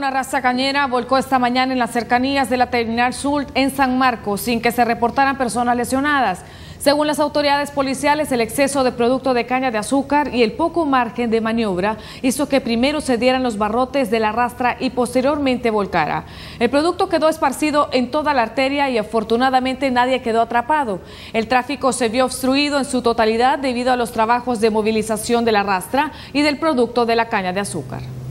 Una rastra cañera volcó esta mañana en las cercanías de la Terminal Sur en San Marcos sin que se reportaran personas lesionadas. Según las autoridades policiales, el exceso de producto de caña de azúcar y el poco margen de maniobra hizo que primero se dieran los barrotes de la rastra y posteriormente volcara. El producto quedó esparcido en toda la arteria y afortunadamente nadie quedó atrapado. El tráfico se vio obstruido en su totalidad debido a los trabajos de movilización de la rastra y del producto de la caña de azúcar.